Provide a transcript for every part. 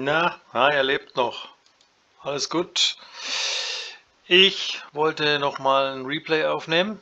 Er lebt noch. Alles gut. Ich wollte nochmal ein Replay aufnehmen.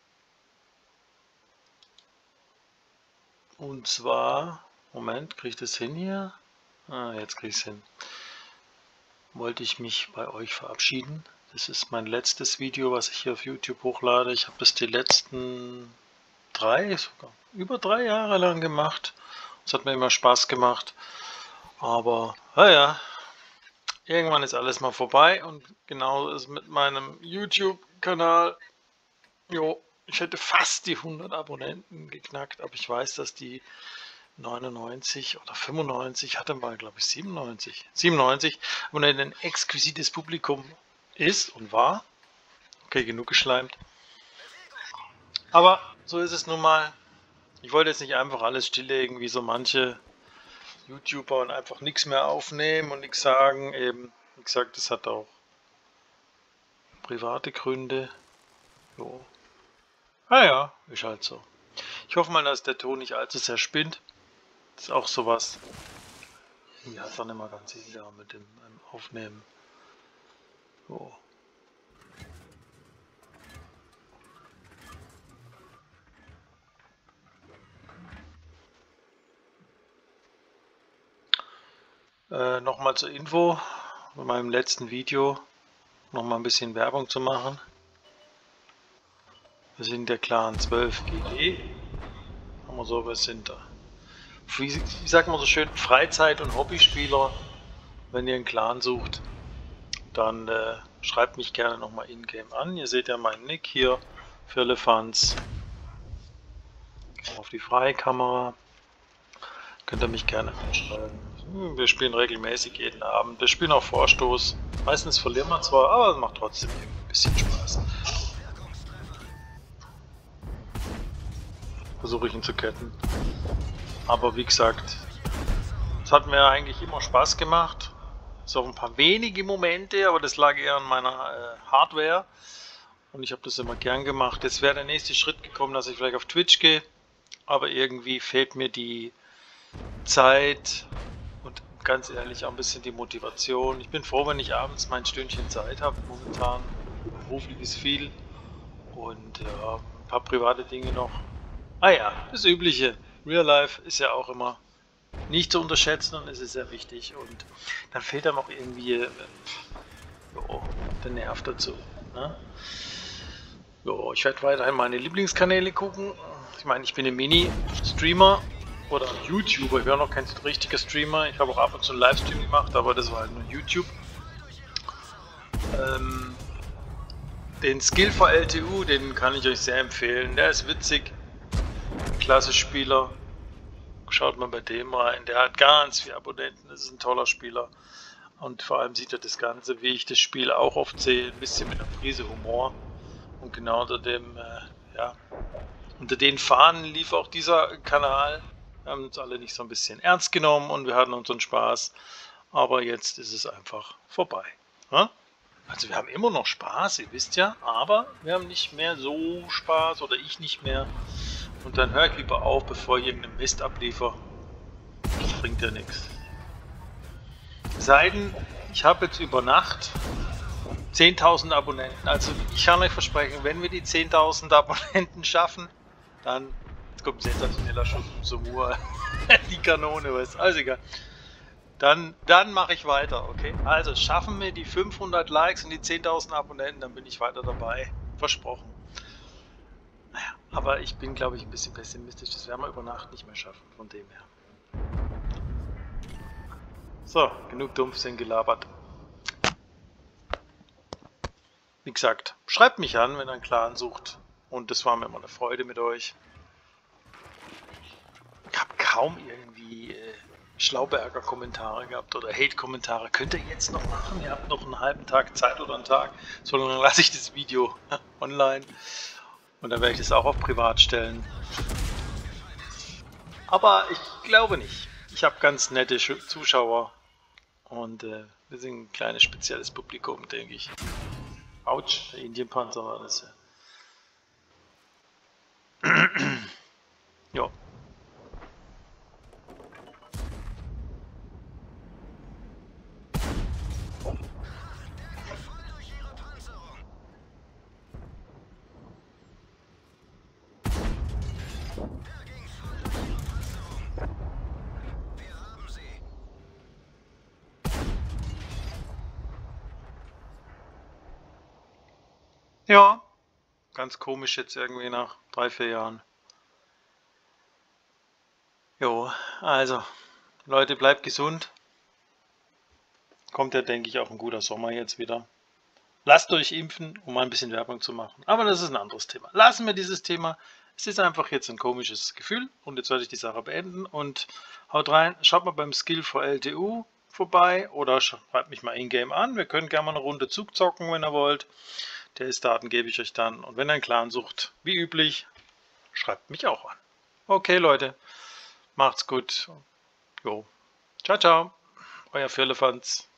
Und zwar, Moment, kriege ich das hin hier? Jetzt kriege ich es hin. Wollte ich mich bei euch verabschieden. Das ist mein letztes Video, was ich hier auf YouTube hochlade. Ich habe das die letzten über drei Jahre lang gemacht. Es hat mir immer Spaß gemacht. Aber, naja, irgendwann ist alles mal vorbei und genau ist mit meinem YouTube-Kanal. Jo, ich hätte fast die 100 Abonnenten geknackt, aber ich weiß, dass die 99 oder 95, hatte mal glaube ich 97 Abonnenten ein exquisites Publikum ist und war. Okay, genug geschleimt. Aber so ist es nun mal. Ich wollte jetzt nicht einfach alles stilllegen, wie so manche YouTuber und einfach nichts mehr aufnehmen und nichts sagen. Eben, wie gesagt, das hat auch private Gründe. Jo. Ja, ist halt so. Ich hoffe mal, dass der Ton nicht allzu sehr spinnt. Das ist auch sowas. Ja, ist auch nicht mal ganz sicher mit dem Aufnehmen. So. Nochmal zur Info, bei meinem letzten Video nochmal ein bisschen Werbung zu machen. Wir sind der Clan 12 GD. Haben wir so, wir sind da. Wie sagt man so schön, Freizeit- und Hobbyspieler. Wenn ihr einen Clan sucht, dann schreibt mich gerne nochmal in-game an. Ihr seht ja meinen Nick hier, Firlefanz. Auf die freie Kamera. Könnt ihr mich gerne anschreiben. Wir spielen regelmäßig jeden Abend. Wir spielen auch Vorstoß. Meistens verlieren wir zwar, aber es macht trotzdem ein bisschen Spaß. Versuche ich ihn zu ketten. Aber wie gesagt, es hat mir eigentlich immer Spaß gemacht. Es auch ein paar wenige Momente, aber das lag eher an meiner Hardware. Und ich habe das immer gern gemacht. Jetzt wäre der nächste Schritt gekommen, dass ich vielleicht auf Twitch gehe. Aber irgendwie fehlt mir die Zeit und ganz ehrlich auch ein bisschen die Motivation. Ich bin froh, wenn ich abends mein Stündchen Zeit habe. Momentan beruflich ist viel und ja, ein paar private Dinge noch. Ja, das Übliche. Real Life ist ja auch immer nicht zu unterschätzen und es ist sehr wichtig. Und dann fehlt einem auch irgendwie der Nerv dazu. Ne? Jo, ich werde weiterhin meine Lieblingskanäle gucken. Ich meine, ich bin ein Mini-Streamer oder YouTuber. Ich bin noch kein richtiger Streamer. Ich habe auch ab und zu einen Livestream gemacht, aber das war halt nur YouTube. Den Skillful LTU, den kann ich euch sehr empfehlen. Der ist witzig. Klasse Spieler. Schaut mal bei dem rein. Der hat ganz viele Abonnenten. Das ist ein toller Spieler. Und vor allem sieht er das Ganze, wie ich das Spiel auch oft sehe, ein bisschen mit einer Prise Humor. Und genau unter dem, unter den Fahnen lief auch dieser Kanal. Wir haben uns alle nicht so ein bisschen ernst genommen und wir hatten unseren Spaß. Aber jetzt ist es einfach vorbei. Ja? Also wir haben immer noch Spaß, ihr wisst ja, aber wir haben nicht mehr so Spaß oder ich nicht mehr. Und dann höre ich lieber auf, bevor ich irgendeinen Mist abliefer. Das bringt ja nichts. Sei denn, ich habe jetzt über Nacht 10.000 Abonnenten. Also ich kann euch versprechen, wenn wir die 10.000 Abonnenten schaffen, dann kommt ein sensationeller Schuss zum Uhr. Die Kanone, was alles egal. Dann mache ich weiter, okay? Also schaffen wir die 500 Likes und die 10.000 Abonnenten, dann bin ich weiter dabei. Versprochen. Naja, aber ich bin, glaube ich, ein bisschen pessimistisch. Das werden wir über Nacht nicht mehr schaffen, von dem her. So, genug Dumpfsinn gelabert. Wie gesagt, schreibt mich an, wenn ihr einen Clan sucht. Und das war mir immer eine Freude mit euch. Ich habe kaum irgendwie Schlauberger-Kommentare gehabt oder Hate-Kommentare. Könnt ihr jetzt noch machen? Ihr habt noch einen halben Tag Zeit oder einen Tag. So lange lasse ich das Video online. Und dann werde ich das auch auf privat stellen. Aber ich glaube nicht. Ich habe ganz nette Zuschauer. Und wir sind ein kleines spezielles Publikum, denke ich. Autsch, der Indienpanzer war das ja. Ja. Ja, ganz komisch jetzt irgendwie nach 3, 4 Jahren. Jo, also, Leute, bleibt gesund. Kommt ja, denke ich, auch ein guter Sommer jetzt wieder. Lasst euch impfen, um mal ein bisschen Werbung zu machen. Aber das ist ein anderes Thema. Lassen wir dieses Thema. Es ist einfach jetzt ein komisches Gefühl und jetzt werde ich die Sache beenden und haut rein. Schaut mal beim Skill for LTU vorbei oder schreibt mich mal in-game an. Wir können gerne mal eine Runde Zug zocken, wenn ihr wollt. DS-Daten gebe ich euch dann. Und wenn ihr einen Clan sucht, wie üblich, schreibt mich auch an. Okay, Leute, macht's gut. Jo. Ciao, ciao. Euer Firlefanz.